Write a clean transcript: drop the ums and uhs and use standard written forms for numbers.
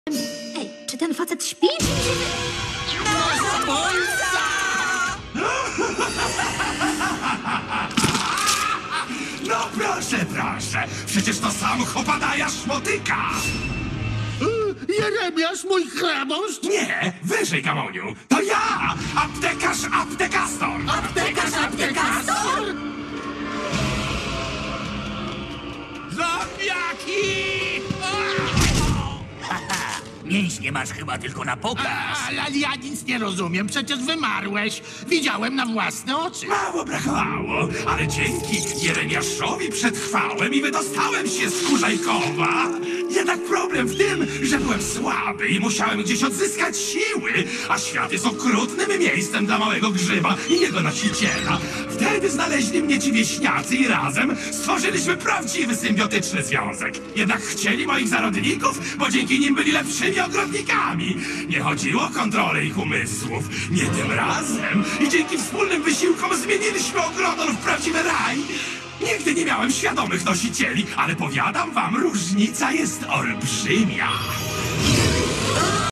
Ej, czy ten facet śpi? No proszę, proszę. Przecież to sam Chopadaja Szmotyka. Jeremiasz, mój chrabąszcz? Nie, wyżej, Gamoniu. To ja, aptekarz Aptekastor. Aptekarz Aptekastor? Zombiaki! Mięśnie masz chyba tylko na pokaz. Ale ja nic nie rozumiem, przecież wymarłeś. Widziałem na własne oczy. Mało brakowało, ale dzięki Jeremiaszowi przetrwałem i wydostałem się z Kurzajkowa. Jednak problem w tym, że byłem słaby i musiałem gdzieś odzyskać siły, a świat jest okrutnym miejscem dla małego grzyba i jego nosiciela. Wtedy znaleźli mnie ci wieśniacy i razem stworzyliśmy prawdziwy symbiotyczny związek. Jednak chcieli moich zarodników, bo dzięki nim byli lepszymi ogrodnikami. Nie chodziło o kontrolę ich umysłów. Nie tym razem. I dzięki wspólnym wysiłkom zmieniliśmy ogrodon w prawdziwy raj. Nigdy nie miałem świadomych nosicieli, ale powiadam wam, różnica jest olbrzymia.